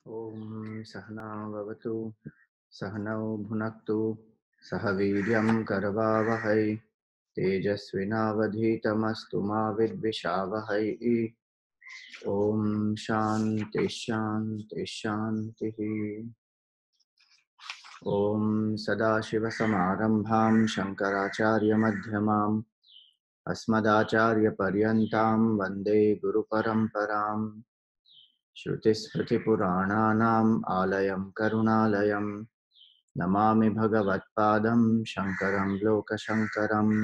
ॐ सहना भवतु सहनौ भुनक्तु सह वीर्यं करवावहै तेजस्विनावधीतमस्तु मा विद्विषावहै। ॐ शान्ति शान्ति शान्तिः। ॐ सदाशिवसमारम्भां शङ्कराचार्यमध्यमाम् अस्मदाचार्यपर्यन्तां वन्दे गुरुपरम्पराम्। श्रुतिस्मृतिपुराणानाम् आलयं करुणालयं नमामि भगवत्पादं शङ्करं लोकशङ्करम्।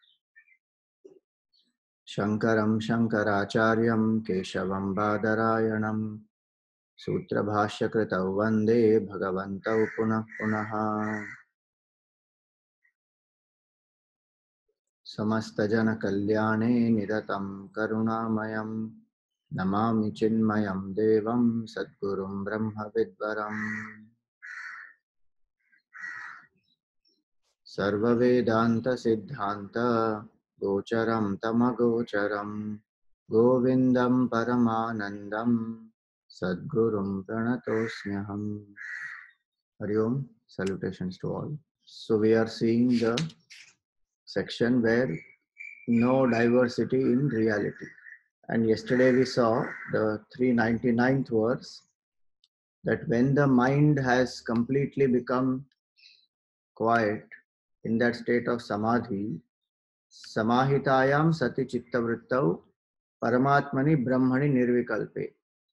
शङ्करं शङ्कराचार्यं केशवं बादरायणं सूत्रभाष्यकृतौ वन्दे भगवन्तौ पुनः पुनः। समस्तजनकल्याणे निरतं करुणामयं नमामि चिन्मयं देवं सद्गुरुं ब्रह्मविद्वरम्। सर्ववेदान्तसिद्धान्त गोचरं तमगोचरं गोविन्दं परमानन्दं सद्गुरुं प्रणतोऽस्म्यहम्। Hari Om, salutations to all. So we are seeing the section where no diversity in reality. And yesterday we saw the 399th verse, that when the mind has completely become quiet in that state of samadhi, samahitayam sati chittavrittau paramatmani brahmani nirvikalpe.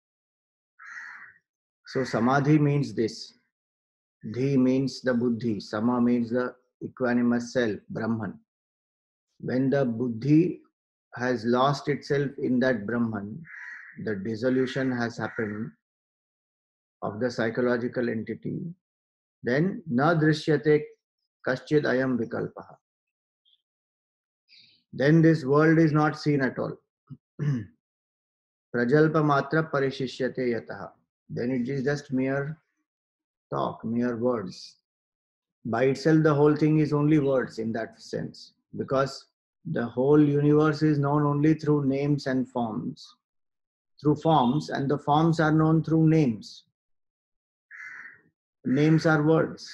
So samadhi means this. Dhi means the buddhi. Sama means the equanimous self, Brahman. When the buddhi has lost itself in that Brahman, the dissolution has happened of the psychological entity, then na drishyate kaschid ayam vikalpaha. Then this world is not seen at all. Prajalpa matra parishishyate yataha. Then it is just mere talk, mere words. By itself, the whole thing is only words in that sense, because the whole universe is known only through names and forms, through forms, and the forms are known through names. Names are words.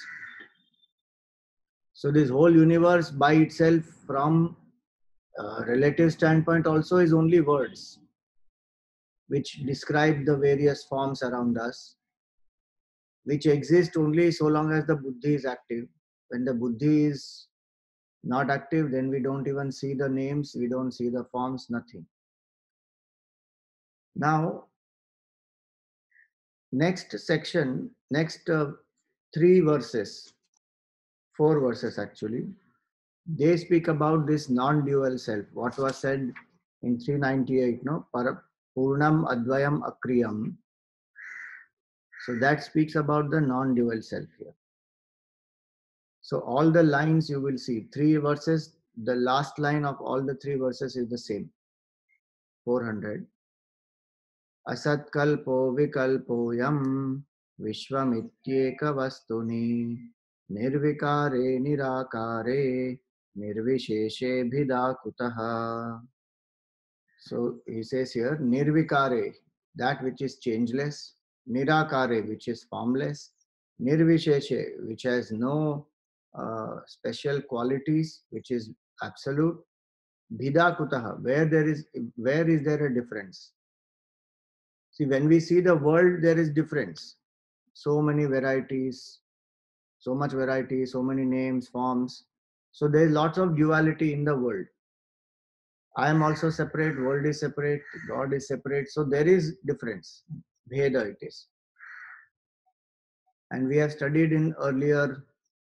So this whole universe by itself, from a relative standpoint, also is only words, which describe the various forms around us, which exist only so long as the buddhi is active. When the buddhi is not active, then we don't even see the names, we don't see the forms, nothing. Now, next section, next 3 verses, 4 verses actually, they speak about this non-dual self. What was said in 398, no? Purnam Advayam Akriyam. So that speaks about the non-dual self here. So all the lines you will see, 3 verses, the last line of all the 3 verses is the same. 400. असत्कल्पो विकल्पोऽयं विश्वमित्येकवस्तुनि निर्विकारे निराकारे निर्विशेषेऽभिधा कुतः. So he says here, nirvikare, that which is changeless, nirakare, which is formless, nirvisheshe, which has no special qualities, which is absolute, bhida kutaha, where is there a difference? See, when we see the world, there is difference. So many varieties, so much variety, so many names, forms. So there is lots of duality in the world. I am also separate, world is separate, God is separate. So there is difference. Bheda it is. And we have studied in earlier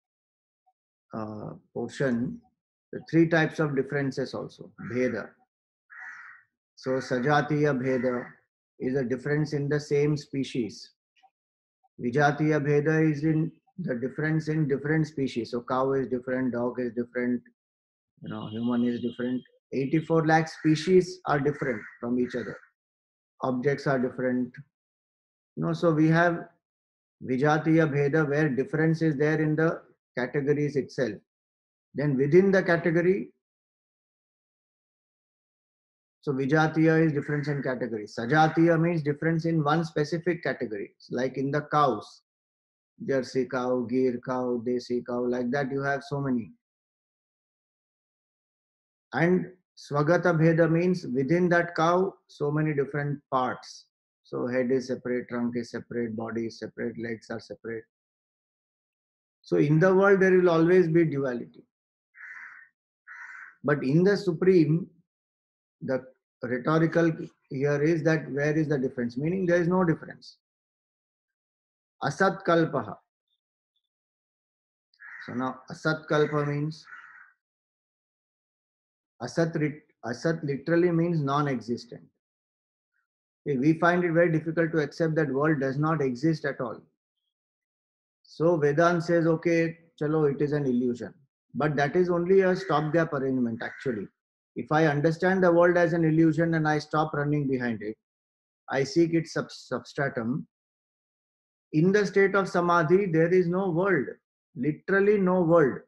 portion the 3 types of differences also. Bheda. So Sajatiya Bheda is a difference in the same species. Vijatiya Bheda is in the difference in different species. So cow is different, dog is different, human is different. 84 lakh species are different from each other. Objects are different. So we have Vijatiya Bheda where difference is there in the categories itself. Then within the category, So Vijatiya is difference in categories. Sajatiya means difference in one specific category. Like in the cows, Jersey cow, Gir cow, Desi cow, like that you have so many. And Swagata Bheda means within that cow, so many different parts. So head is separate, trunk is separate, body is separate, legs are separate. So in the world, there will always be duality. But in the Supreme, the rhetorical here is that where is the difference? Meaning there is no difference. Asat Kalpaha. So now Asat Kalpa means Asat literally means non-existent. We find it very difficult to accept that world does not exist at all. So Vedanta says, okay, chalo, it is an illusion. But that is only a stopgap arrangement actually. If I understand the world as an illusion and I stop running behind it, I seek its substratum. In the state of samadhi, there is no world, literally no world.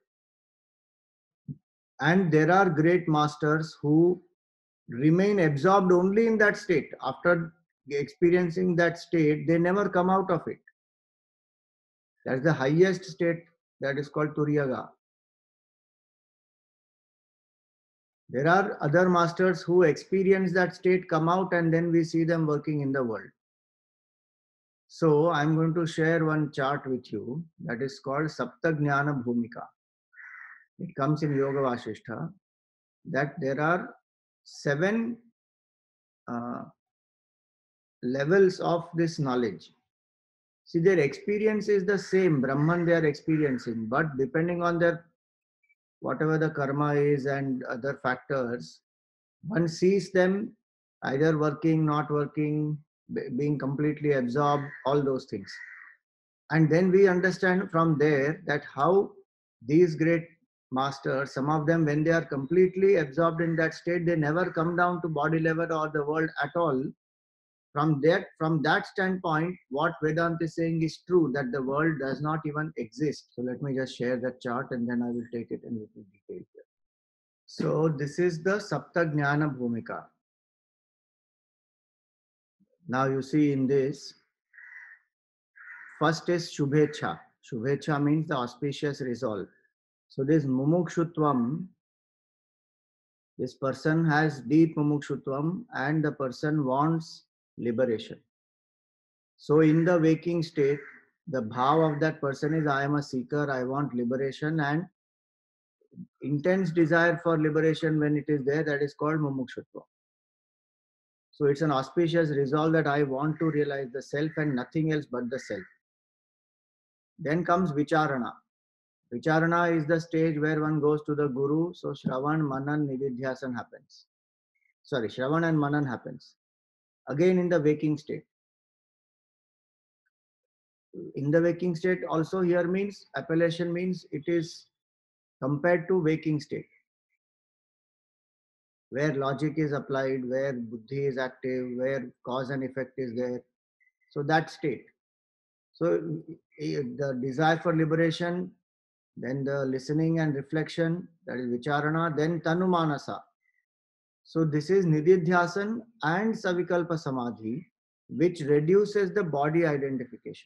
And there are great masters who remain absorbed only in that state. After experiencing that state, they never come out of it. That's the highest state, that is called Turiyaga. There are other masters who experience that state, come out, and then we see them working in the world. So I'm going to share one chart with you that is called Sapta Jnana Bhumika. It comes in Yoga Vasishtha that there are 7 uh, levels of this knowledge. See, their experience is the same, Brahman they are experiencing, but depending on their whatever the karma is and other factors, one sees them either working, not working, being completely absorbed, all those things. And then we understand from there that how these great masters, some of them, when they are completely absorbed in that state, they never come down to body level or the world at all. From that standpoint, what Vedanta is saying is true, that the world does not even exist. So let me just share that chart and then I will take it in little detail here. So this is the Sapta Jnana Bhumika. Now you see in this, first is Shubhecha. Shubhecha means the auspicious resolve. So this Mumukshutvam, this person has deep Mumukshutvam and the person wants liberation. So in the waking state, the bhav of that person is I am a seeker, I want liberation, and intense desire for liberation when it is there, that is called Mumukshutvam. So it's an auspicious resolve that I want to realize the self and nothing else but the self. Then comes Vicharana. Vicharana is the stage where one goes to the Guru. So Shravan, Manan, Nididhyasan happens. Sorry, Shravan and Manan happens. Again in the waking state. In the waking state also here means, appellation means it is compared to waking state, where logic is applied, where buddhi is active, where cause and effect is there. So that state. So the desire for liberation, then the listening and reflection, that is Vicharana, then Tanumanasa. So this is Nididhyasan and Savikalpa Samadhi, which reduces the body identification.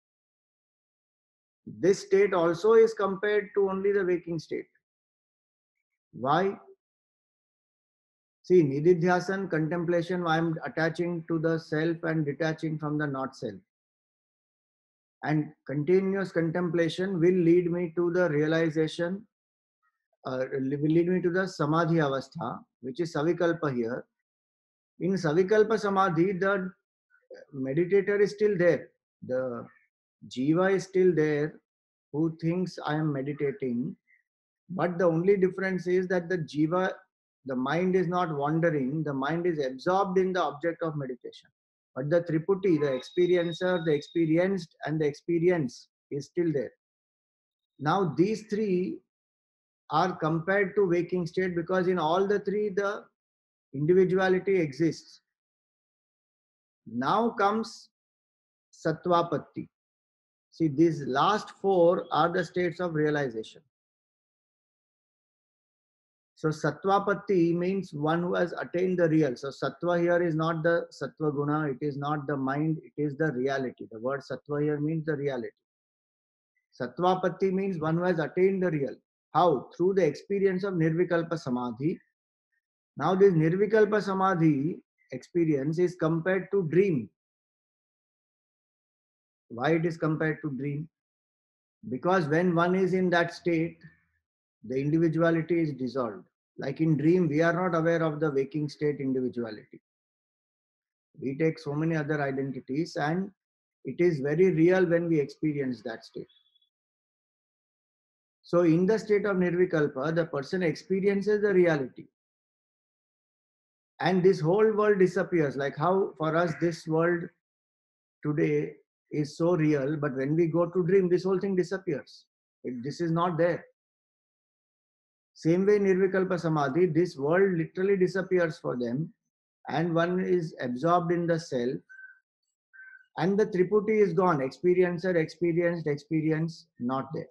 This state also is compared to only the waking state. Why? See, Nididhyasan, contemplation, I am attaching to the self and detaching from the not self. And continuous contemplation will lead me to the realization, will lead me to the Samadhi Avastha, which is Savikalpa here. In Savikalpa Samadhi, the meditator is still there. The Jiva is still there who thinks I am meditating. But the only difference is that the Jiva, the mind is not wandering, the mind is absorbed in the object of meditation. But the Triputi, the experiencer, the experienced, and the experience is still there. Now, these three are compared to waking state because in all the three, the individuality exists. Now comes Sattvapatti. See, these last 4 are the states of realization. So Sattvapatti means one who has attained the real. So Sattva here is not the Sattva Guna, it is not the mind, it is the reality. The word Sattva here means the reality. Sattvapatti means one who has attained the real. How? Through the experience of Nirvikalpa Samadhi. Now this Nirvikalpa Samadhi experience is compared to dream. Why it is compared to dream? Because when one is in that state, the individuality is dissolved. Like in dream, we are not aware of the waking state individuality. We take so many other identities and it is very real when we experience that state. So in the state of Nirvikalpa, the person experiences the reality. And this whole world disappears. Like how for us this world today is so real, but when we go to dream, this whole thing disappears. This is not there. Same way Nirvikalpa Samadhi, this world literally disappears for them and one is absorbed in the self and the Triputi is gone. Experiencer, experienced, experience, not there.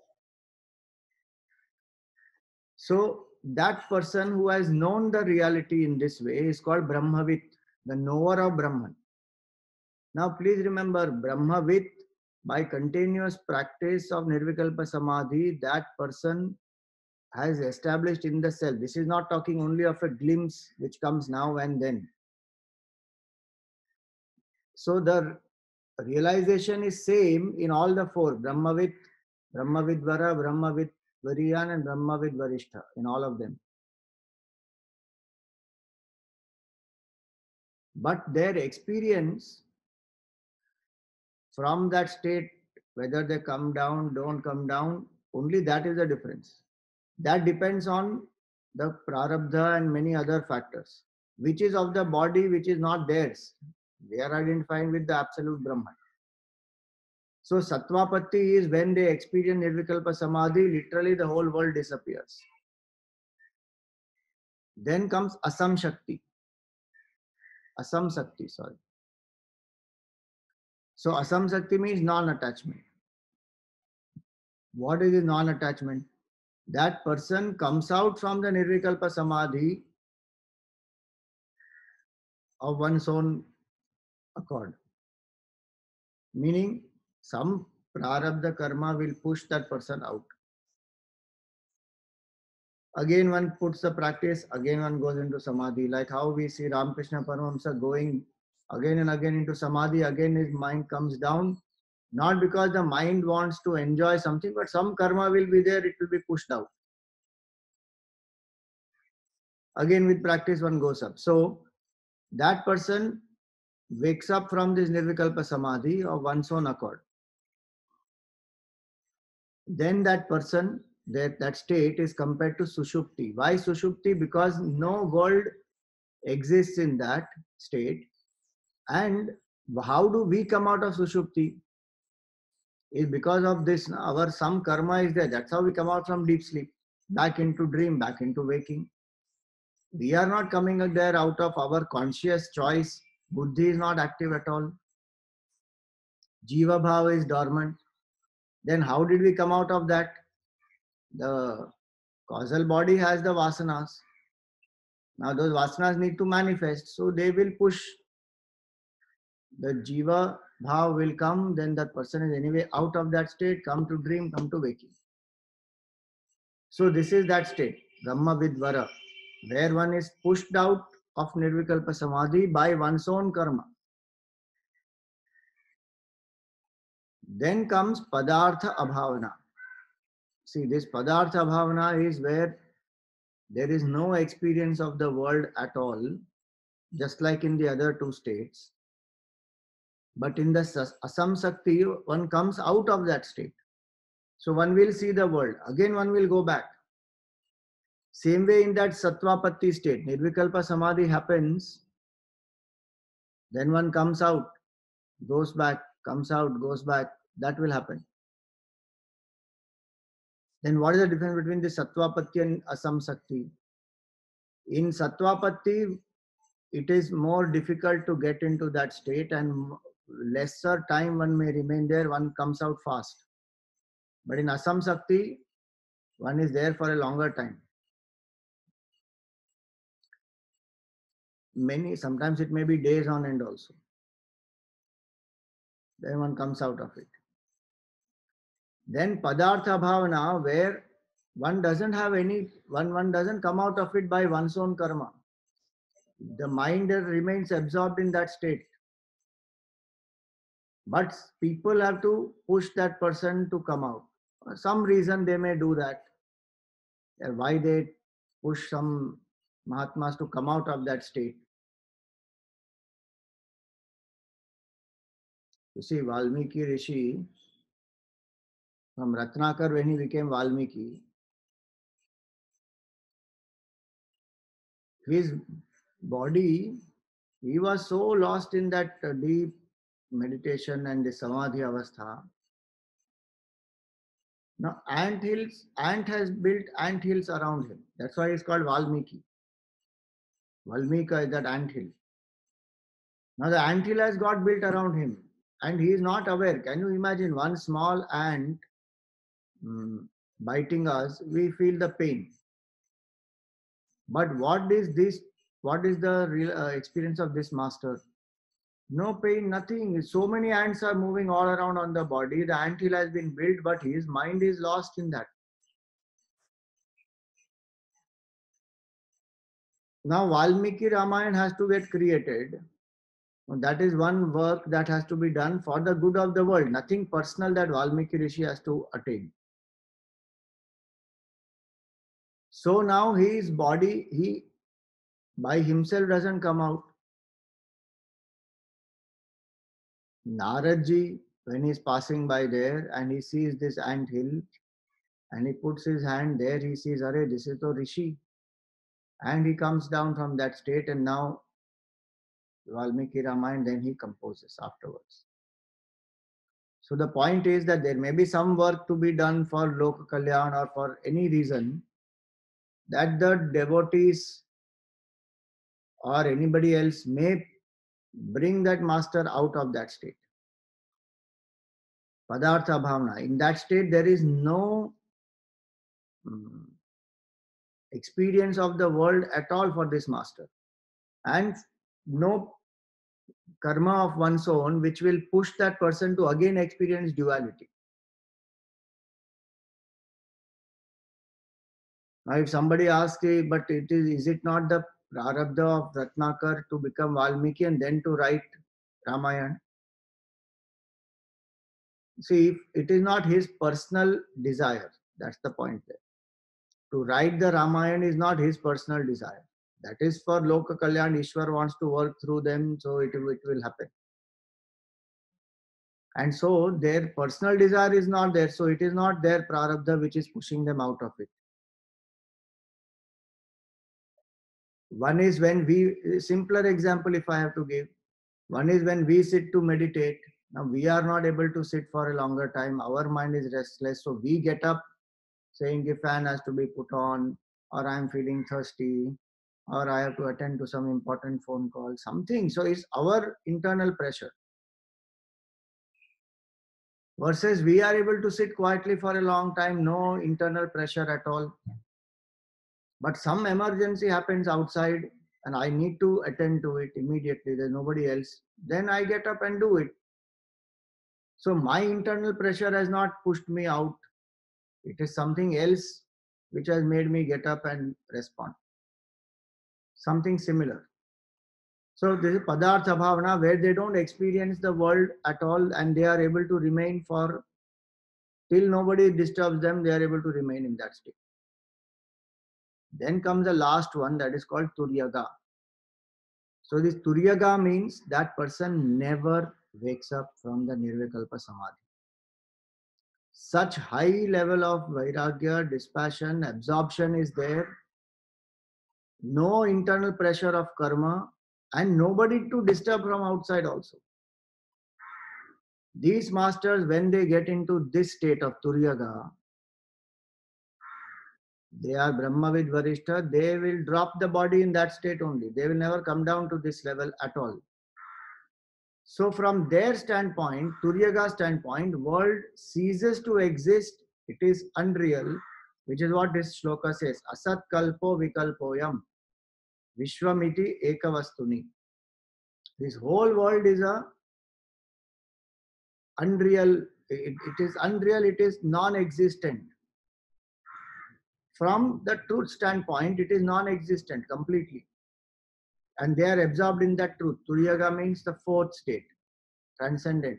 So that person who has known the reality in this way is called Brahmavit, the knower of Brahman. Now please remember, Brahmavit, by continuous practice of Nirvikalpa Samadhi, that person has established in the self. This is not talking only of a glimpse which comes now and then. So the realization is same in all the four, Brahmavit, Brahmavidvara, Brahmavidvariyan and Brahmavidvarishtha, in all of them. But their experience from that state, whether they come down, don't come down, only that is the difference. That depends on the prarabdha and many other factors, which is of the body, which is not theirs. They are identifying with the absolute Brahman. So Sattvapatti is when they experience Nirvikalpa Samadhi, literally the whole world disappears. Then comes Asam Shakti. Asam Shakti, sorry. So Asam Shakti means non-attachment. What is non-attachment? That person comes out from the Nirvikalpa Samadhi of one's own accord. Meaning some prarabdha karma will push that person out. Again one puts the practice, again one goes into Samadhi. Like how we see Ramakrishna Paramahamsa going again and again into Samadhi, again his mind comes down. Not because the mind wants to enjoy something, but some karma will be there, it will be pushed out. Again with practice one goes up. So that person wakes up from this Nirvikalpa Samadhi of one's own accord. Then that person, that state is compared to Sushupti. Why Sushupti? Because no world exists in that state. And how do we come out of Sushupti? Is because of this, our some karma is there. That's how we come out from deep sleep, back into dream, back into waking. We are not coming there out of our conscious choice. Buddhi is not active at all. Jiva Bhava is dormant. Then how did we come out of that? The causal body has the vasanas. Now those vasanas need to manifest. So they will push. The Jiva Bhav will come. Then that person is anyway out of that state, come to dream, come to waking. So this is that state, Brahma Vidvara, where one is pushed out of Nirvikalpa Samadhi by one's own karma. Then comes Padartha Abhavana. See, this Padartha Abhavana is where there is no experience of the world at all, just like in the other two states. But in the Asam Shakti, one comes out of that state. So one will see the world. Again, one will go back. Same way in that Sattvapatti state, Nirvikalpa Samadhi happens, then one comes out, goes back, comes out, goes back. That will happen. Then what is the difference between the Sattvapatti and Asam Shakti? In Sattvapatti, it is more difficult to get into that state and lesser time one may remain there, one comes out fast. But in Asam Shakti, one is there for a longer time. sometimes it may be days on end also. Then one comes out of it. Then Padartha Bhavana, where one doesn't have one doesn't come out of it by one's own karma. The mind remains absorbed in that state. But people have to push that person to come out. For some reason they may do that. Why they push some Mahatmas to come out of that state? You see, Valmiki Rishi, from Ratnakar when he became Valmiki, his body, he was so lost in that deep meditation and the Samadhi Avastha. Now, ant has built ant hills around him. That's why it's called Valmiki. Valmika is that ant hill. Now, the ant hill has got built around him and he is not aware. Can you imagine one small ant biting us? We feel the pain. But what is this? What is the real experience of this master? No pain, nothing. So many ants are moving all around on the body. The ant hill has been built, but his mind is lost in that. Now, Valmiki Ramayana has to get created. That is one work that has to be done for the good of the world. Nothing personal that Valmiki Rishi has to attain. So now his body, he by himself doesn't come out. Naradji, when he's passing by there and he sees this ant hill and he puts his hand there, he sees, Arey, this is the Rishi. And he comes down from that state and now Valmiki Ramayana, then he composes afterwards. So the point is that there may be some work to be done for Loka Kalyan or for any reason that the devotees or anybody else may bring that master out of that state. Padartha Bhavana. In that state, there is no experience of the world at all for this master. And no karma of one's own which will push that person to again experience duality. Now, if somebody asks, but is it not the prarabdha of Ratnakar to become Valmiki and then to write Ramayana? See, it is not his personal desire. That's the point there. To write the Ramayana is not his personal desire. That is for Loka Kalyan. Ishwar wants to work through them, so it will happen. And so their personal desire is not there. So it is not their prarabdha which is pushing them out of it. One is when simpler example if I have to give, one is when we sit to meditate. Now we are not able to sit for a longer time. Our mind is restless. So we get up saying a fan has to be put on, or I am feeling thirsty, or I have to attend to some important phone call, something. So it's our internal pressure. Versus we are able to sit quietly for a long time, no internal pressure at all. But some emergency happens outside and I need to attend to it immediately. There's nobody else. Then I get up and do it. So my internal pressure has not pushed me out. It is something else which has made me get up and respond. Something similar. So this is Padartha Bhavana, where they don't experience the world at all and they are able to remain till nobody disturbs them, they are able to remain in that state. Then comes the last one, that is called Turyaga. So this Turyaga means that person never wakes up from the Nirvikalpa Samadhi. Such high level of Vairagya, dispassion, absorption is there. No internal pressure of karma and nobody to disturb from outside also. These masters, when they get into this state of Turyaga, they are Brahmavid Varishta, they will drop the body in that state only. They will never come down to this level at all. So from their standpoint, Turyaga standpoint, world ceases to exist. It is unreal, which is what this shloka says. Asat kalpo vikalpoyam. Vishwamiti Ekavastuni. This whole world is a unreal. It is unreal. It is non-existent. From the truth standpoint, it is non-existent completely, and they are absorbed in that truth. Turiyaga means the fourth state, transcendent.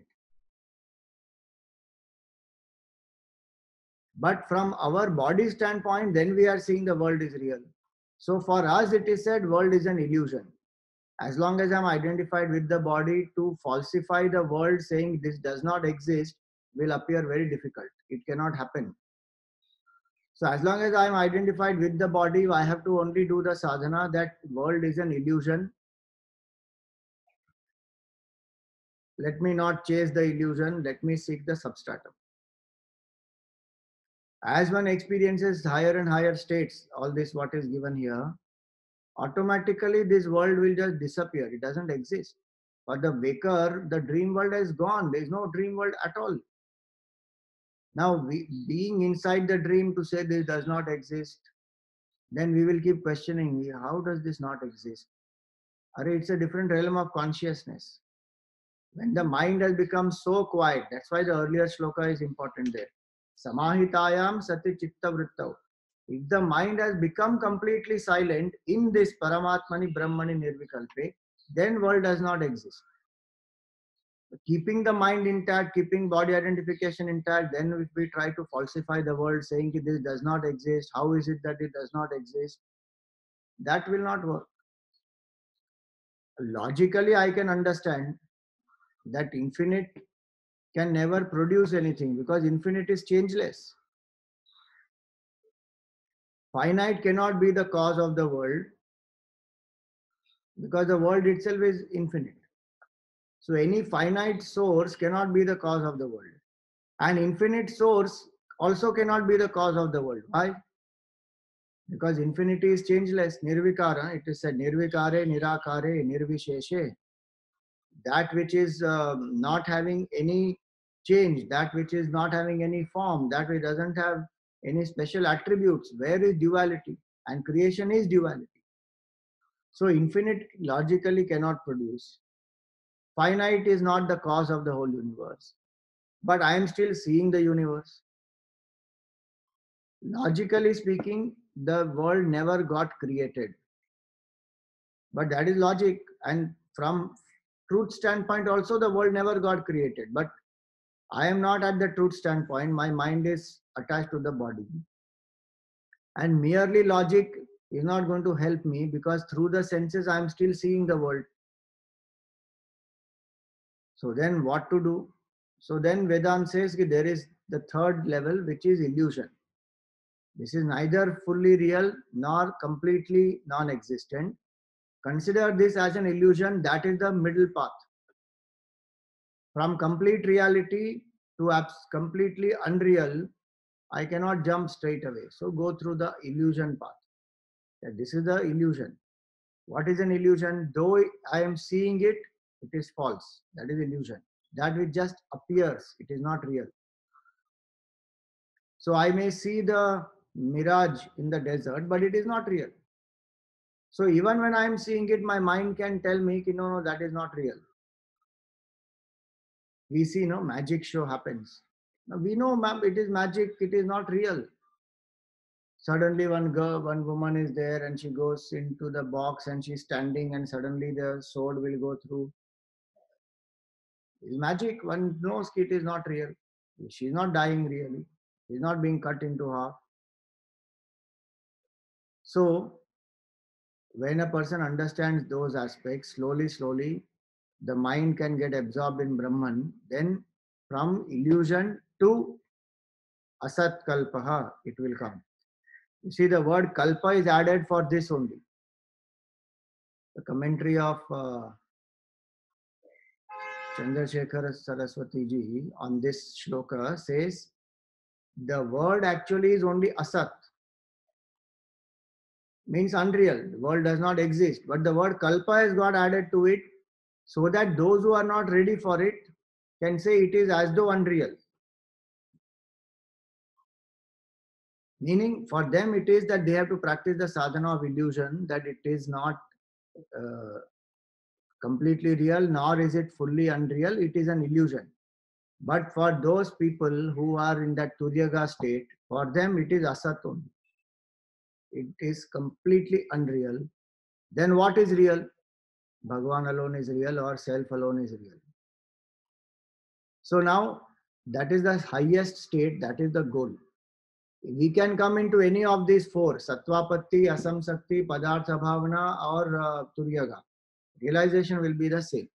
But from our body standpoint, then we are seeing the world is real. So for us, it is said world is an illusion. As long as I'm identified with the body, to falsify the world saying this does not exist will appear very difficult. It cannot happen. So as long as I'm identified with the body, I have to only do the sadhana that world is an illusion. Let me not chase the illusion. Let me seek the substratum. As one experiences higher and higher states, all this what is given here, automatically this world will just disappear. It doesn't exist. For the waker, the dream world is gone. There is no dream world at all. Now, being inside the dream to say this does not exist, then we will keep questioning, how does this not exist? It's a different realm of consciousness. When the mind has become so quiet, that's why the earlier shloka is important there. Samahitayam sati chitta vrittav. If the mind has become completely silent in this Paramatmani Brahmani Nirvikalpe, then world does not exist. Keeping the mind intact, keeping body identification intact, then if we try to falsify the world saying that this does not exist, how is it that it does not exist? That will not work. Logically, I can understand that infinite can never produce anything because infinite is changeless. Finite cannot be the cause of the world because the world itself is infinite. So any finite source cannot be the cause of the world. An infinite source also cannot be the cause of the world. Why? Because infinity is changeless. Nirvikara, it is said nirvikare, nirakare, nirvisheshe. That which is not having any change, that which is not having any form, that which doesn't have any special attributes. Where is duality? And creation is duality. So infinite logically cannot produce. Finite is not the cause of the whole universe. But I am still seeing the universe. Logically speaking, the world never got created. But that is logic. And from truth standpoint also, the world never got created. But I am not at the truth standpoint. My mind is attached to the body. And merely logic is not going to help me because through the senses I am still seeing the world. So then what to do? So then Vedanta says that there is the third level, which is illusion. This is neither fully real nor completely non-existent. Consider this as an illusion. That is the middle path. From complete reality to completely unreal, I cannot jump straight away. So go through the illusion path. This is the illusion. What is an illusion? Though I am seeing it, it is false. That is illusion. That which just appears, it is not real. So I may see the mirage in the desert, but it is not real. So even when I am seeing it, my mind can tell me, no, that is not real. We see, magic show happens. Now we know, ma'am, it is magic, it is not real. Suddenly one woman is there and she goes into the box and she's standing and suddenly the sword will go through. It's magic. One knows it is not real. She's not dying really. She's not being cut into half. So when a person understands those aspects, slowly, the mind can get absorbed in Brahman. Then from illusion to asat kalpaha, it will come. You see, the word kalpa is added for this only. The commentary of Chandrasekhar Saraswati ji on this shloka says the word actually is only asat, means unreal. The world does not exist, but the word kalpa has got added to it so that those who are not ready for it can say it is as though unreal. Meaning for them it is that they have to practice the sadhana of illusion, that it is not uh, completely real, nor is it fully unreal, it is an illusion. But for those people who are in that Turyaga state, for them it is asat only. It is completely unreal. Then what is real? Bhagavan alone is real, or self alone is real. So now that is the highest state, that is the goal. We can come into any of these four: Sattvapatti, Asamsakti, Padartha Bhavana, or Turyaga. Realization will be the same.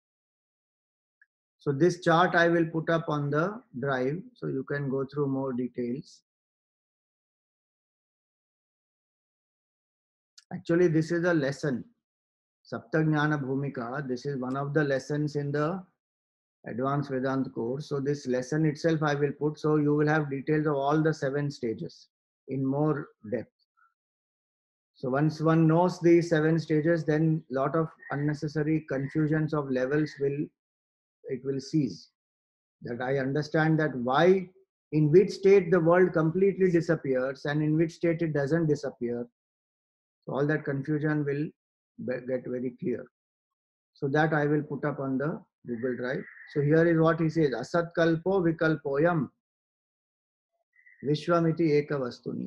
So this chart I will put up on the drive so you can go through more details. Actually, this is a lesson. Saptagnana Bhumika. This is one of the lessons in the Advanced Vedanta course. So this lesson itself I will put, so you will have details of all the 7 stages in more depth. So once one knows these 7 stages, then lot of unnecessary confusions of levels will cease. That I understand that why, in which state the world completely disappears and in which state it doesn't disappear. So all that confusion will get very clear. So that I will put up on the Google Drive. So here is what he says: Asat kalpo vikalpoyam vishwamiti ekavastuni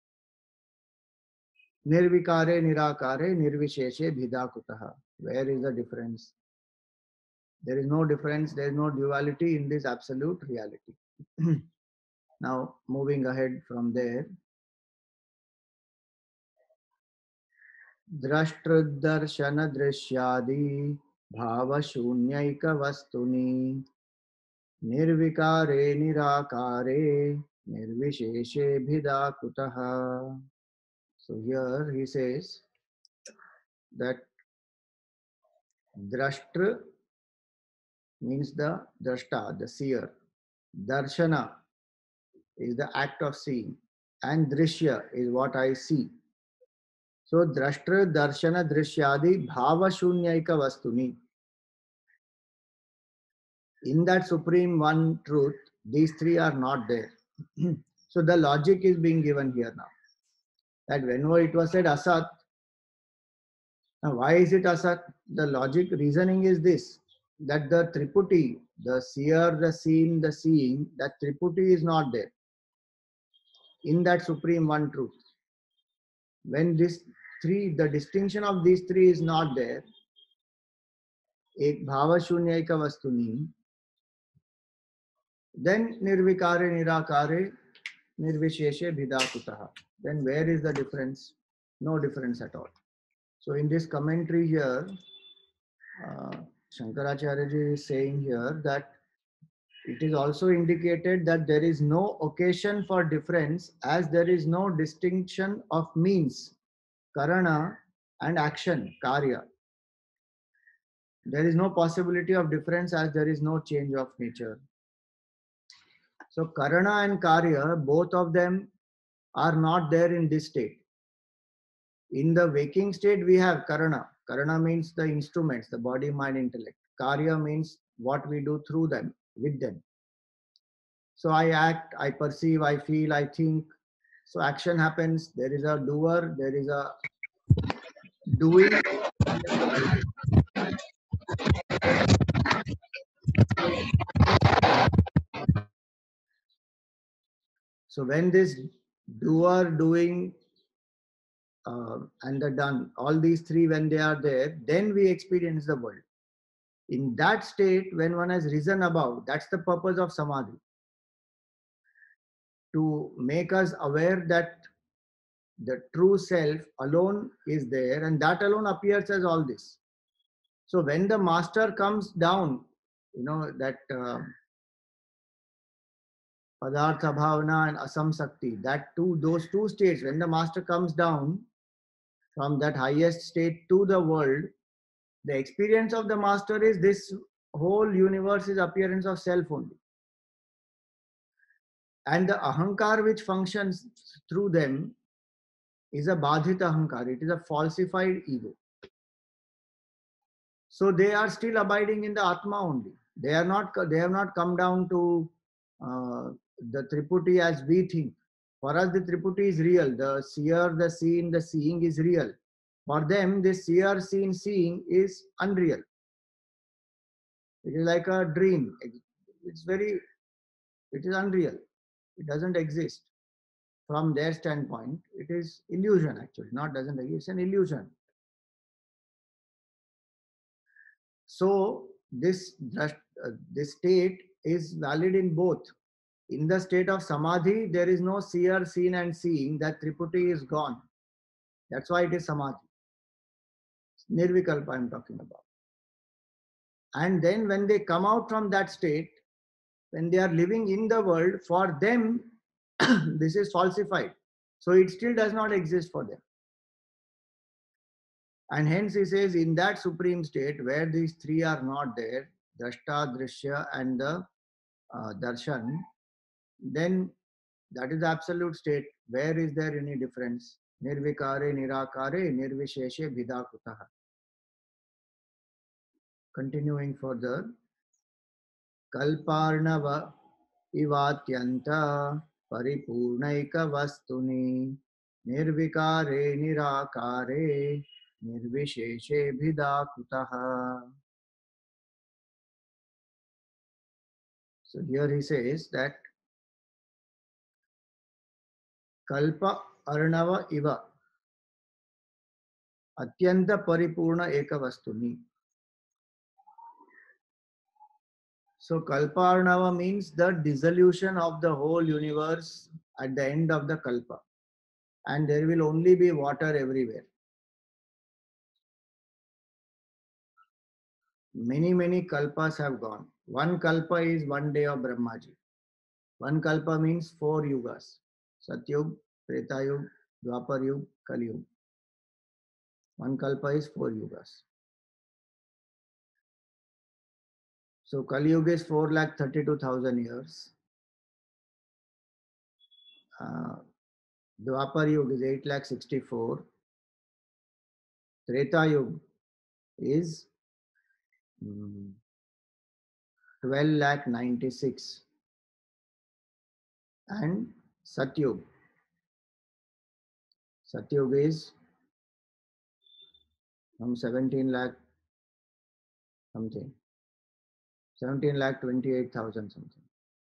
nirvikare nirakare nirvisheshe bhidakutaha. Where is the difference? There is no difference, there is no duality in this absolute reality. Now, moving ahead from there. द्रष्टृदर्शन दृश्यादि भावशून्यैक वस्तुनि निर्विकारे निराकारे निर्विशेषे भिदा कुतः. So here he says that drashtr means the drashta, the seer. Darshana is the act of seeing, and drishya is what I see. So drashtra, darshana, drishyadi, bhava shunyaika vastuni. In that supreme one truth, these three are not there. So the logic is being given here now. That whenever it was said asat, now why is it asat? The logic reasoning is this: that the triputi, the seer, the seen, the seeing, that triputi is not there in that supreme one truth. When this three, the distinction of these three is not there, ek bhava shunyaika vastuni, then nirvikare nirakare nirvisheshe bhidakutaha. Then where is the difference? No difference at all. So in this commentary here, Shankaracharya is saying here that it is also indicated that there is no occasion for difference, as there is no distinction of means, karana, and action, karya. There is no possibility of difference as there is no change of nature. So karana and karya, both of them are not there in this state. In the waking state, we have karana. Karana means the instruments, the body, mind, intellect. Karya means what we do through them, with them. So I act, I perceive, I feel, I think. So action happens. There is a doer, there is a doing. So when this doer, doing, and the done, all these three, when they are there, then we experience the world. In that state, when one has risen above, that's the purpose of samadhi. To make us aware that the true self alone is there, and that alone appears as all this. So when the master comes down, that padartha bhavana and asamsakti, those two states, when the master comes down from that highest state to the world, the experience of the master is this whole universe is appearance of self only. And the ahankar which functions through them is a badhita ahankar. It is a falsified ego. So they are still abiding in the Atma only. They have not come down to the Triputi as we think. For us, the Triputi is real. The seer, the seen, the seeing is real. For them, this seer, seen, seeing is unreal. It is like a dream. It is unreal. It doesn't exist. From their standpoint, it is illusion actually, not doesn't exist, it's an illusion. So this state is valid in both. In the state of samadhi, there is no seer, seen and seeing. That Triputi is gone. That's why it is samadhi. Nirvikalpa I'm talking about. And then when they come out from that state, when they are living in the world, for them, this is falsified. So it still does not exist for them. And hence he says, in that supreme state where these three are not there, Drashta, Drishya and the Darshan, then that is the absolute state. Where is there any difference? Nirvikare, Nirakare, Nirvisheshe, Bhidakutaha. Continuing further, Kalparnava Ivatyanta Paripurnaika Vastuni Nirvikare, Nirakare, Nirvisheshe, Bhidakutaha. So here he says that Kalpa Arnava Iva Atyanta Paripurna Ekavastuni. So Kalpa Arnava means the dissolution of the whole universe at the end of the Kalpa. And there will only be water everywhere. Many Kalpas have gone. One Kalpa is 1 day of Brahmaji. One Kalpa means 4 yugas. Satyug, Treta Yug, Dwapar Yug, Kali Yug. One Kalpa is 4 yugas. So Kali Yuga is 4,32,000 years. Dwapar Yuga is 8,64,000. Treta Yuga is 12,96,000. And Satyug is from 17 lakh something. 17,28,000 something.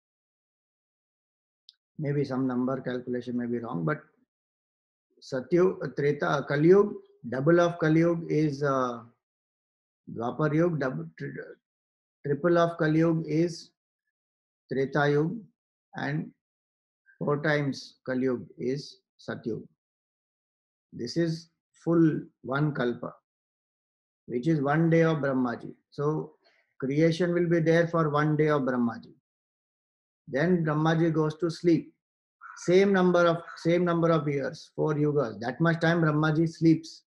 Maybe some number calculation may be wrong, but Satyug, Treta, Kali Yuga, double of Kali Yuga is Dwapar Yuga, triple of Kali Yuga is Treta Yuga, and 4 times Kali Yuga is Satyug. This is full one Kalpa, which is 1 day of Brahmaji. So creation will be there for 1 day of Brahmaji. Then Brahmaji goes to sleep. Same number of years, 4 yugas. That much time Brahmaji sleeps.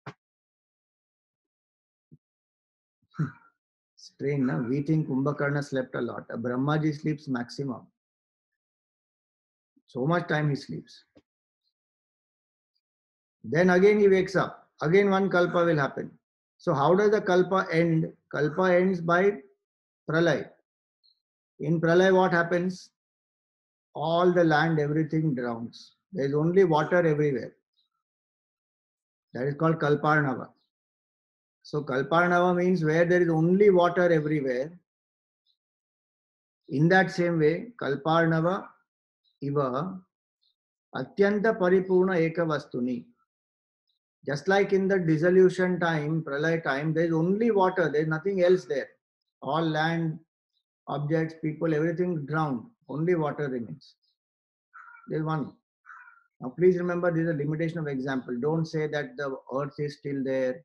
Strange, no? We think Kumbhakarna slept a lot. Brahmaji sleeps maximum. So much time he sleeps. Then again he wakes up. Again one kalpa will happen. So how does the kalpa end? Kalpa ends by pralay. In pralay what happens? All the land, everything drowns. There is only water everywhere. That is called Kalparnava. So Kalparnava means where there is only water everywhere. In that same way, Kalparnava Iva Atyanta Paripurna Ekavastuni. Just like in the dissolution time, pralay time, there is only water, there is nothing else there. All land, objects, people, everything drowned. Only water remains. There is one. Now please remember, this is a limitation of example. Don't say that the earth is still there.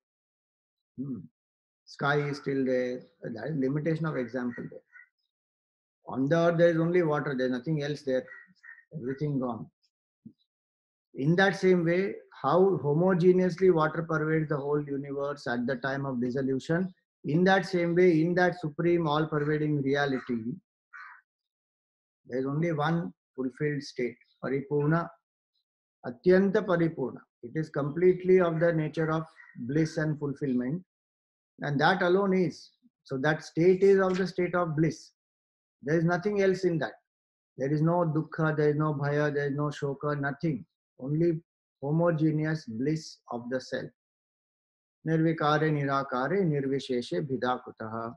Sky is still there. That is limitation of example there. On the earth, there is only water. There is nothing else there. Everything gone. In that same way, how homogeneously water pervades the whole universe at the time of dissolution, in that same way, in that supreme all-pervading reality, there is only one fulfilled state, Paripurna, Atyanta Paripurna. It is completely of the nature of bliss and fulfillment, and that alone is. So that state is of the state of bliss. There is nothing else in that. There is no dukkha, there is no bhaya, there is no shoka, nothing. Only homogeneous bliss of the self. Nirvikare nirakare nirvisheshe bhidakutaha.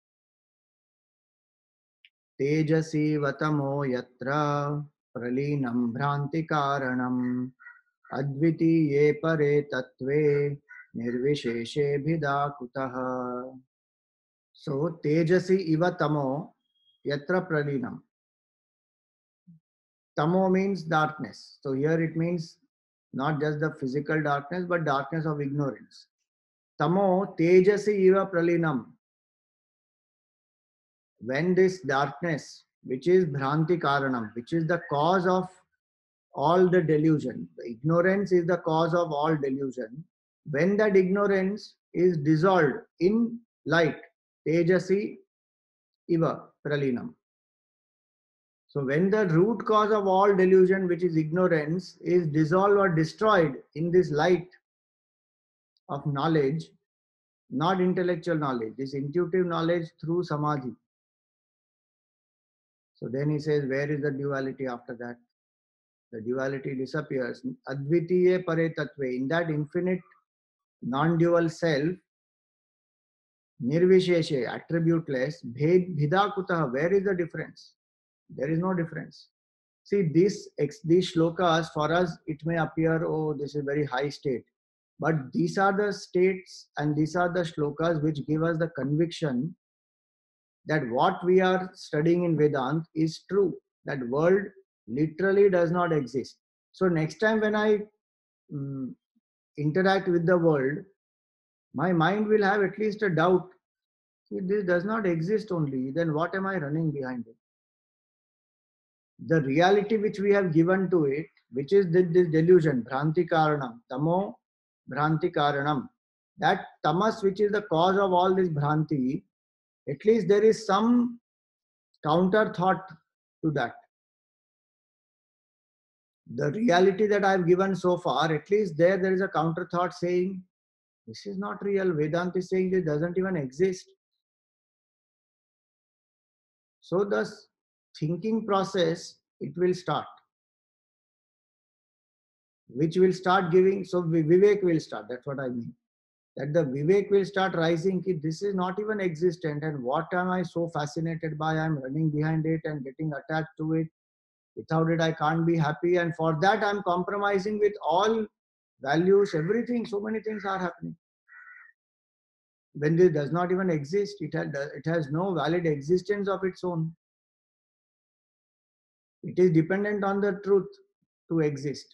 Tejasi vatamo yatra pralinam bhranti karanam advitiye pare tatve nirvisheshe bhidakutaha. So tejasi iva tamo yatra pralinam. Tamo means darkness. So here it means not just the physical darkness, but darkness of ignorance. Tamo tejasi iva pralinam. When this darkness, which is bhranti karanam, which is the cause of all the delusion, the ignorance is the cause of all delusion. When that ignorance is dissolved in light, tejasi iva pralinam. So when the root cause of all delusion, which is ignorance, is dissolved or destroyed in this light of knowledge, not intellectual knowledge, this intuitive knowledge through samadhi. So then he says, where is the duality after that? The duality disappears. Advitiye pare tatve, in that infinite non-dual self, nirvisheshe, attributeless, bheda kutaha, where is the difference? There is no difference. See, these shlokas, for us, it may appear, oh, this is very high state. But these are the states and these are the shlokas which give us the conviction that what we are studying in Vedanta is true. That world literally does not exist. So next time when I interact with the world, my mind will have at least a doubt. If this does not exist only, then what am I running behind it? The reality which we have given to it, which is this delusion, Bhranti Karanam, Tamo Bhranti Karanam, that tamas which is the cause of all this Bhranti, at least there is some counter thought to that. The reality that I have given so far, at least there is a counter thought saying, this is not real. Vedanta is saying this doesn't even exist. So the thinking process, it will start. Which will start giving, so Vivek will start, that's what I mean. That the Vivek will start rising, ki this is not even existent and what am I so fascinated by, I'm running behind it and getting attached to it. Without it, I can't be happy, and for that I'm compromising with all values, everything, so many things are happening. When this does not even exist, it has no valid existence of its own. It is dependent on the truth to exist.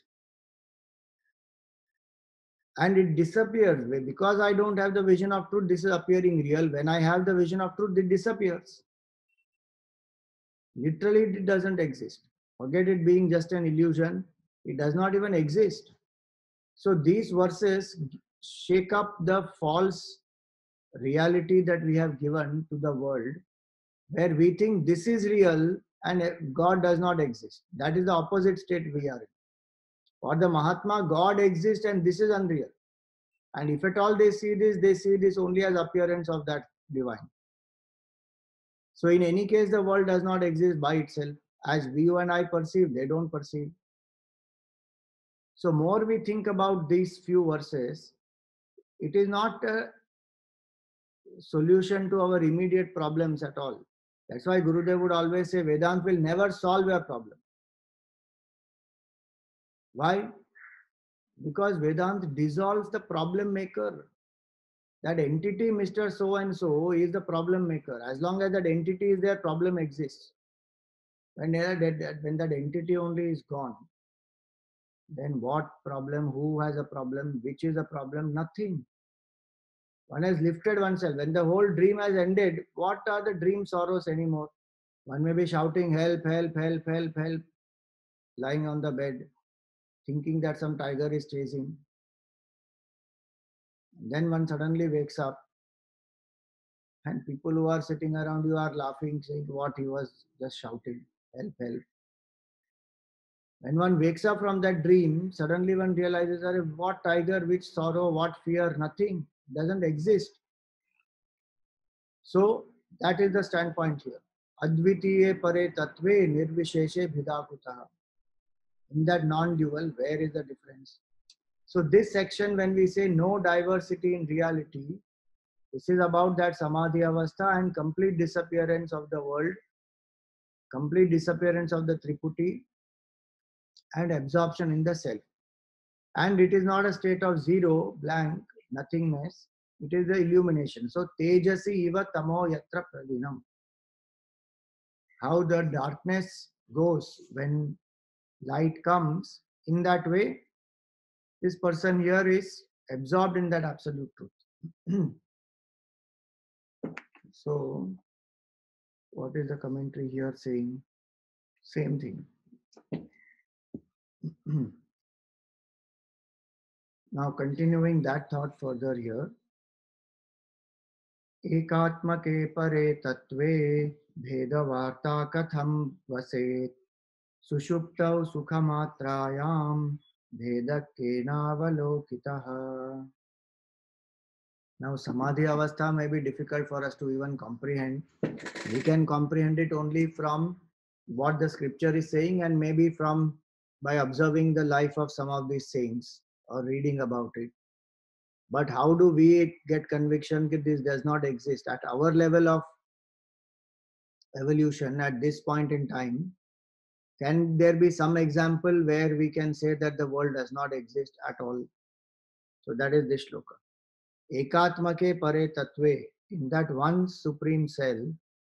And it disappears. Because I don't have the vision of truth, this is appearing real. When I have the vision of truth, it disappears. Literally, it doesn't exist. Forget it being just an illusion. It does not even exist. So these verses shake up the false reality that we have given to the world, where we think this is real and God does not exist. That is the opposite state we are in. For the Mahatma, God exists and this is unreal. And if at all they see this only as appearance of that divine. So in any case, the world does not exist by itself. As you and I perceive, they don't perceive. So more we think about these few verses, it is not a solution to our immediate problems at all. That's why Gurudev would always say, Vedanta will never solve your problem. Why? Because Vedanta dissolves the problem maker. That entity, Mr. So and so, is the problem maker. As long as that entity is there, problem exists. When that entity only is gone, then what problem, who has a problem, which is a problem? Nothing. One has lifted oneself. When the whole dream has ended, what are the dream sorrows anymore? One may be shouting, help, help, help, help, help, lying on the bed, thinking that some tiger is chasing. And then one suddenly wakes up and people who are sitting around you are laughing, saying what he was just shouting, help, help. When one wakes up from that dream, suddenly one realizes, what tiger, which sorrow, what fear, nothing, doesn't exist. So that is the standpoint here. Advitiye pare tatve nirvisheshe bhidakutah. In that non-dual, where is the difference? So this section, when we say no diversity in reality, this is about that samadhi avastha and complete disappearance of the world, complete disappearance of the triputi, and absorption in the self. And it is not a state of zero, blank, nothingness. It is the illumination. So tejasi iva tamo yatra pradinam. How the darkness goes when light comes, in that way, this person here is absorbed in that absolute truth. So, what is the commentary here saying? Same thing. Now, continuing that thought further here. एकात्मके परे तत्वे भेदवार्ता कथं वसेत् सुषुप्तौ सुखमात्रायां भेदकेनावलोकितः. Now, Samadhi Avastha may be difficult for us to even comprehend. We can comprehend it only from what the scripture is saying and maybe from by observing the life of some of these saints or reading about it. But how do we get conviction that this does not exist at our level of evolution at this point in time? Can there be some example where we can say that the world does not exist at all? So that is this shloka. Ekatmake pare tatve, in that one supreme self,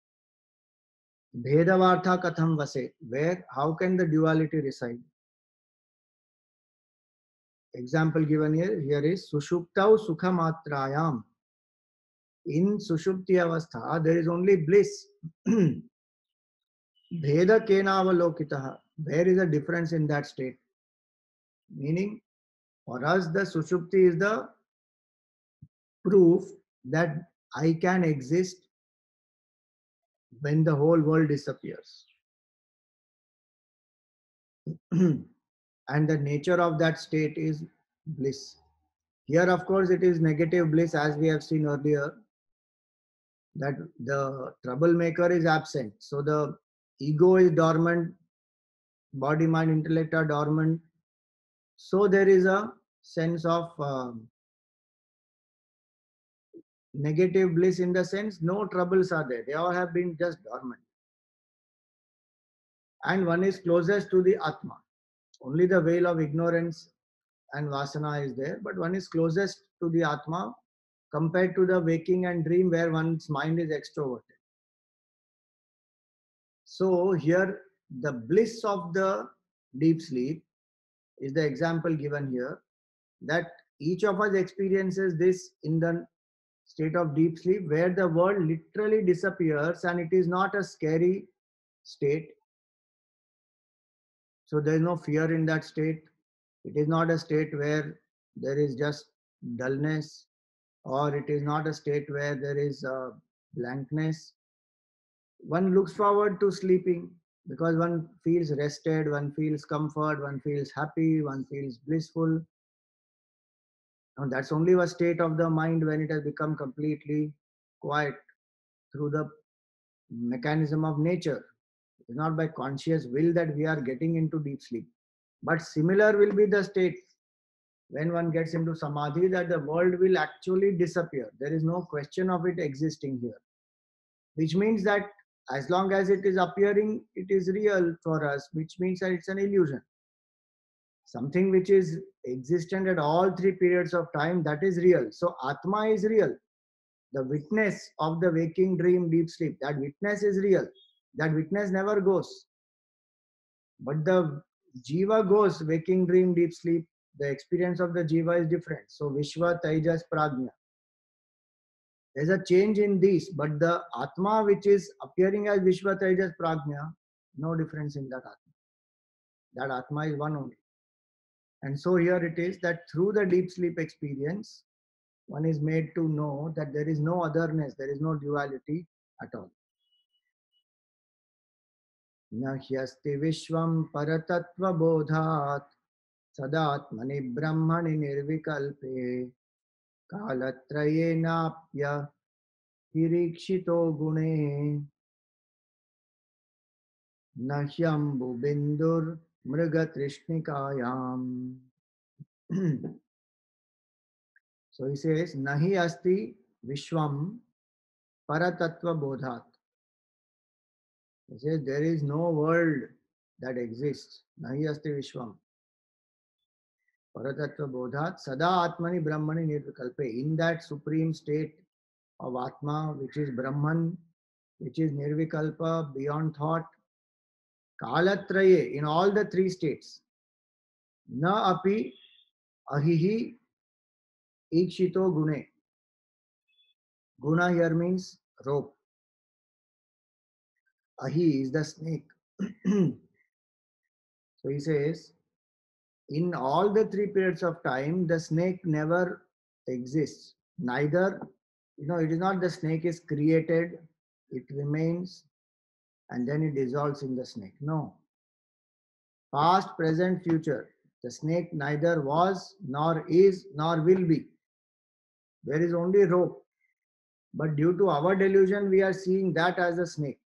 Bhedavartha katham vase, where, how can the duality reside? Example given here is Sushuptau Sukhamatrayam. In Sushupti Avastha, there is only bliss. Bheda Kenavalokitaha. Where is the difference in that state? Meaning, for us, the Sushupti is the proof that I can exist when the whole world disappears. And the nature of that state is bliss. Here, of course, it is negative bliss, as we have seen earlier, that the troublemaker is absent. So the ego is dormant, body, mind, intellect are dormant. So there is a sense of negative bliss, in the sense no troubles are there. They all have been just dormant. And one is closest to the Atma. Only the veil of ignorance and vasana is there, but one is closest to the Atma compared to the waking and dream where one's mind is extroverted. So here the bliss of the deep sleep is the example given here, that each of us experiences this in the state of deep sleep where the world literally disappears and it is not a scary state. So there is no fear in that state. It is not a state where there is just dullness, or it is not a state where there is blankness. One looks forward to sleeping because one feels rested, one feels comfort, one feels happy, one feels blissful. And that's only a state of the mind when it has become completely quiet through the mechanism of nature. It's not by conscious will that we are getting into deep sleep. But similar will be the state when one gets into samadhi, that the world will actually disappear. There is no question of it existing here. Which means that as long as it is appearing, it is real for us, which means that it's an illusion. Something which is existent at all three periods of time, that is real. So Atma is real. The witness of the waking, dream, deep sleep, that witness is real. That witness never goes. But the jiva goes, waking, dream, deep sleep. The experience of the jiva is different. So Vishwa, Tejas, Prajna. There's a change in these, but the Atma which is appearing as Vishwa, Tejas, Prajna, no difference in that Atma. That Atma is one only. And so here it is that through the deep sleep experience, one is made to know that there is no otherness, there is no duality at all. न ह्यस्ति विश्वं परतत्त्वबोधात् सदात्मनि ब्रह्मणि निर्विकल्पे कालत्रयेनाप्य हिरीक्षितो गुणे. Nahyambu bindur mrigatrishnikayam. So he says, Nahi asti vishwam paratattva bodhat. He says, there is no world that exists. Nahi asti vishwam paratattva bodhat sada atmani brahmani nirvikalpe. In that supreme state of Atma, which is Brahman, which is nirvikalpa, beyond thought, kalatraye, in all the three states, na api ahihi ikshito gune. Guna here means rope. Ahi is the snake. So he says, in all the three periods of time, the snake never exists. Neither, it is not the snake is created, it remains, and then it dissolves in the snake. No. Past, present, future. The snake neither was, nor is, nor will be. There is only rope. But due to our delusion, we are seeing that as a snake.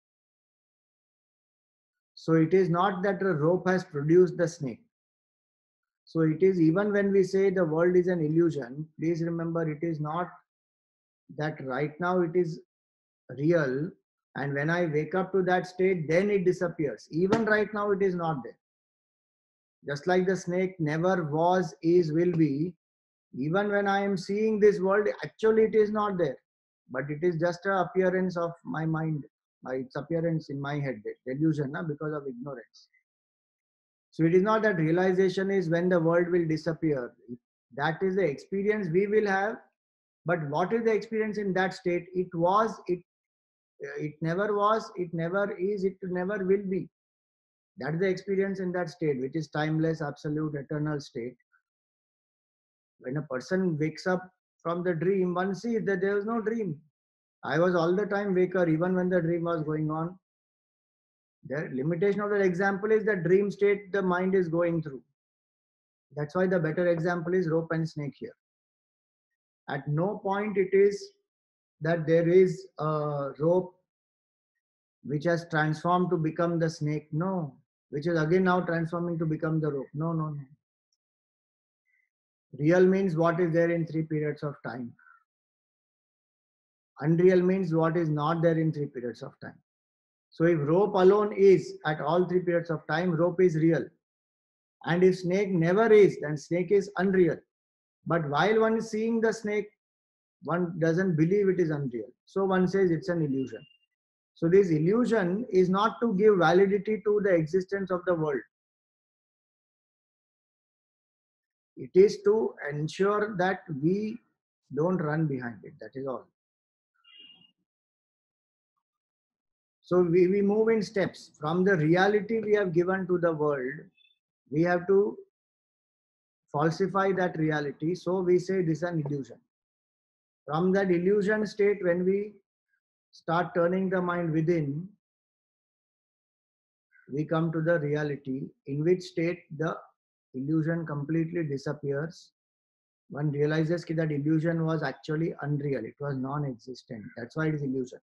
So it is not that a rope has produced the snake. So it is, even when we say the world is an illusion, please remember it is not that right now it is real, and when I wake up to that state, then it disappears. Even right now it is not there. Just like the snake never was, is, will be, even when I am seeing this world, actually it is not there. But it is just an appearance of my mind, its appearance in my head, delusion, because of ignorance. So it is not that realization is when the world will disappear. That is the experience we will have. But what is the experience in that state? It was, it never was, it never is, it never will be. That is the experience in that state, which is timeless, absolute, eternal state. When a person wakes up from the dream, one sees that there is no dream. I was all the time waker, even when the dream was going on. The limitation of that example is the dream state the mind is going through. That's why the better example is rope and snake here. At no point it is that there is a rope which has transformed to become the snake. No. Which is again now transforming to become the rope. No, no, no. Real means what is there in three periods of time. Unreal means what is not there in three periods of time. So if rope alone is at all three periods of time, rope is real. And if snake never is, then snake is unreal. But while one is seeing the snake, one doesn't believe it is unreal. So one says it's an illusion. So this illusion is not to give validity to the existence of the world. It is to ensure that we don't run behind it. That is all. So we move in steps. From the reality we have given to the world, we have to falsify that reality. So we say this is an illusion. From that illusion state, when we start turning the mind within, we come to the reality, in which state the illusion completely disappears. One realizes that illusion was actually unreal. It was non-existent. That's why it is illusion.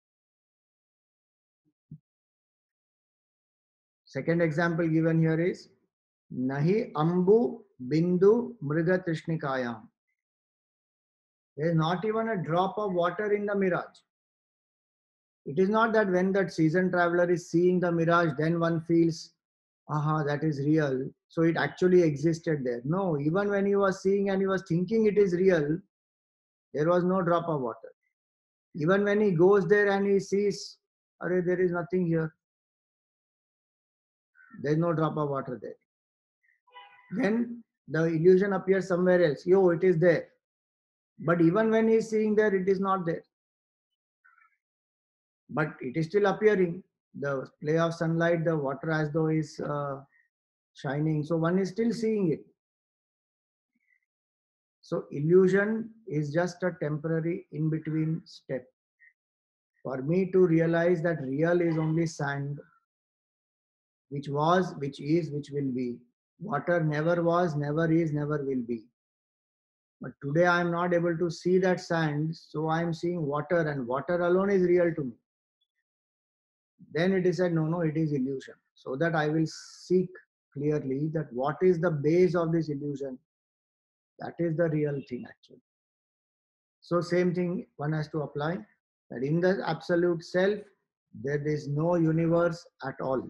Second example given here is Nahi Ambu Bindu Mriga Trishnikayam. There is not even a drop of water in the mirage. It is not that when that seasoned traveler is seeing the mirage, then one feels, aha, that is real. So it actually existed there. No, even when he was seeing and he was thinking it is real, there was no drop of water. Even when he goes there and he sees, there is nothing here. There is no drop of water there. Then the illusion appears somewhere else. Yo, it is there. But even when he is seeing there, it is not there. But it is still appearing. The play of sunlight, the water as though is shining. So one is still seeing it. So illusion is just a temporary in-between step. For me to realize that real is only sand, which was, which is, which will be. Water never was, never is, never will be. But today I am not able to see that sand, so I am seeing water, and water alone is real to me. Then it is said, no, no, it is illusion. So that I will seek clearly that what is the base of this illusion. That is the real thing actually. So same thing one has to apply, that in the absolute self, there is no universe at all.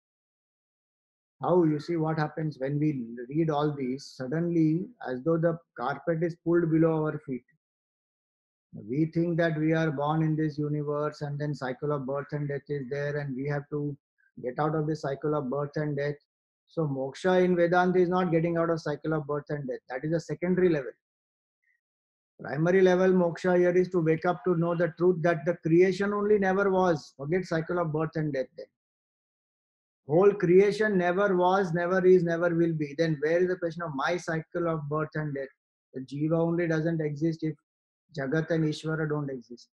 How you see what happens when we read all these, suddenly as though the carpet is pulled below our feet. We think that we are born in this universe and then cycle of birth and death is there and we have to get out of the cycle of birth and death. So moksha in Vedanta is not getting out of cycle of birth and death. That is a secondary level. Primary level moksha here is to wake up to know the truth that the creation only never was. Forget cycle of birth and death then. Whole creation never was, never is, never will be. Then where is the question of my cycle of birth and death? The jiva only doesn't exist if Jagat and Ishvara don't exist.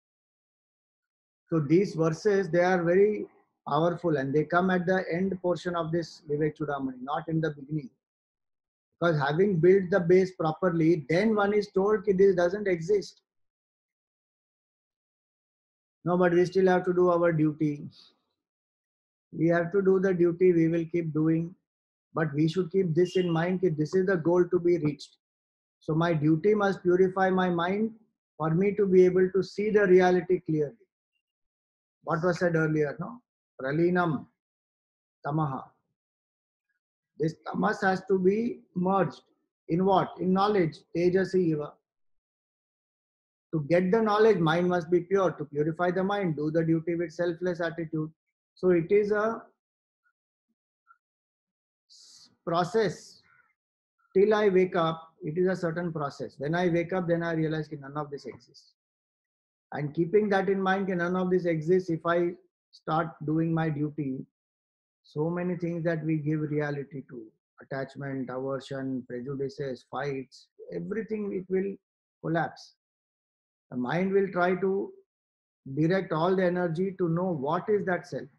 So these verses, they are very powerful and they come at the end portion of this Vivek Chudamani, not in the beginning. Because having built the base properly, then one is told that this doesn't exist. No, but we still have to do our duty. We have to do the duty, we will keep doing. But we should keep this in mind that this is the goal to be reached. So my duty must purify my mind for me to be able to see the reality clearly. What was said earlier, no? Pralinam tamaha. This tamas has to be merged in what? In knowledge. Tejasi eva. To get the knowledge, mind must be pure. To purify the mind, do the duty with selfless attitude. So it is a process. Till I wake up, it is a certain process. When I wake up, then I realize that none of this exists. And keeping that in mind, none of this exists. If I start doing my duty, so many things that we give reality to, attachment, aversion, prejudices, fights, everything, it will collapse. The mind will try to direct all the energy to know what is that self.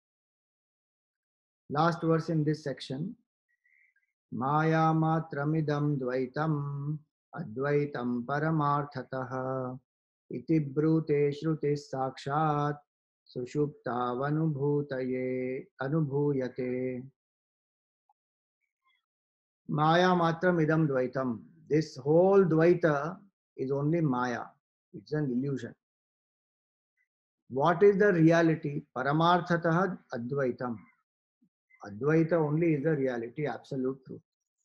Last verse in this section. Maya matramidam dvaitam advaitam paramarthatah iti brute shruti sakshat sushuptavanubhutaye anubhuyate. Maya matram idam dvaitam. This whole dvaita is only maya. It's an illusion. What is the reality? Paramarthatah advaitam. Advaita only is the reality, absolute truth.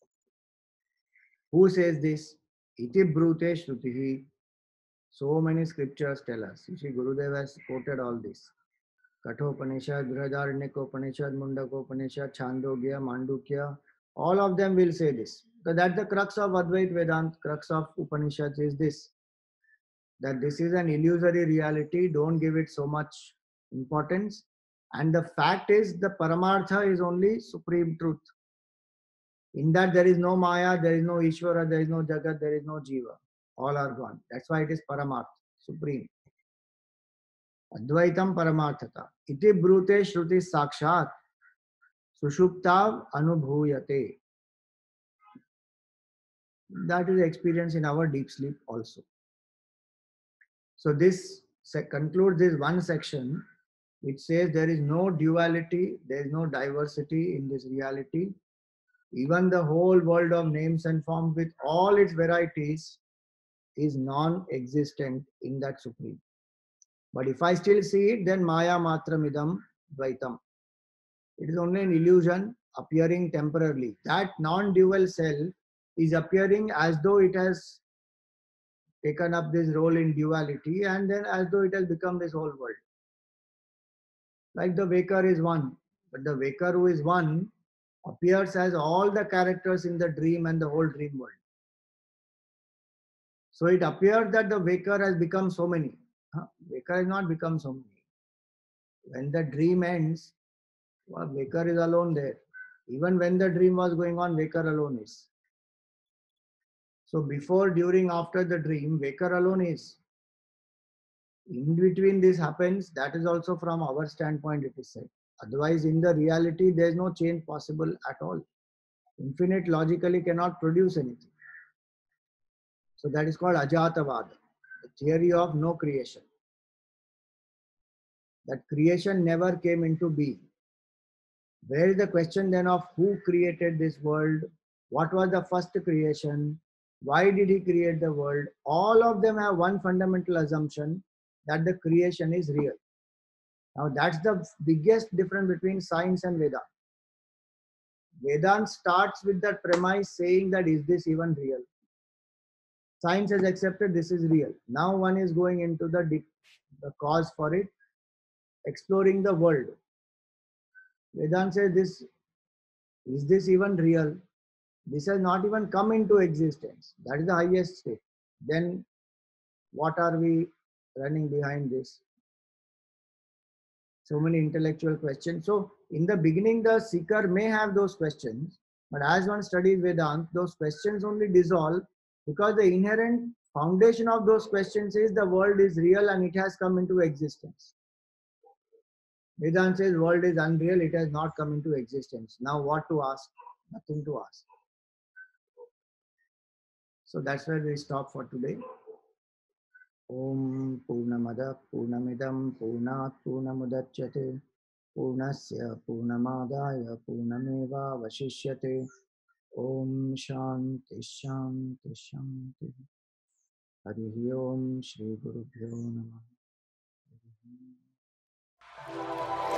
Who says this? Iti brute shrutihi. So many scriptures tell us. You see, Gurudev has quoted all this. Kathopanishad, Brihadaranyaka-upanishad, Mundaka-upanishad, Chandogya, Mandukya, all of them will say this. So that's the crux of Advait Vedanta, crux of Upanishads is this. That this is an illusory reality, don't give it so much importance. And the fact is, the Paramartha is only supreme truth. In that there is no Maya, there is no Ishvara, there is no Jagat, there is no Jiva. All are gone. That's why it is Paramartha, supreme. Advaitam Paramarthata. Iti brute shruti sakshat sushuptav anubhuyate. That is experience in our deep sleep also. So this concludes this one section which says there is no duality, there is no diversity in this reality. Even the whole world of names and forms with all its varieties is non-existent in that Supreme. But if I still see it, then Maya Matramidam Dvaitam. It is only an illusion appearing temporarily. That non-dual self is appearing as though it has taken up this role in duality and then as though it has become this whole world. Like the waker is one, but the waker who is one appears as all the characters in the dream and the whole dream world. So it appears that the waker has become so many. Waker has not become so many. When the dream ends, well, waker is alone there. Even when the dream was going on, waker alone is. So before, during, after the dream, waker alone is. In between this happens, that is also from our standpoint it is said. Otherwise, in the reality, there is no change possible at all. Infinite logically cannot produce anything. So that is called Ajatavada, the theory of no creation. that creation never came into being. Where is the question then of who created this world? What was the first creation? Why did he create the world? All of them have one fundamental assumption that the creation is real. Now that's the biggest difference between science and Vedanta. Vedanta starts with that premise saying that is this even real? Science has accepted this is real. Now one is going into the cause for it, exploring the world. Vedanta says this is this even real? This has not even come into existence. That is the highest state. Then what are we running behind this? So many intellectual questions. So in the beginning, the seeker may have those questions, but as one studies Vedanta, those questions only dissolve because the inherent foundation of those questions is the world is real and it has come into existence. Vedanta says world is unreal, it has not come into existence. Now what to ask? Nothing to ask. So that's where we stop for today. Om Purnamada Purnamidam Purnat Purnamudachyate Purnasya Purnamadaya Purnameva Vashishyate Om Shanti Shanti Shanti Harihi Om Shri Guru Bhyo Namah.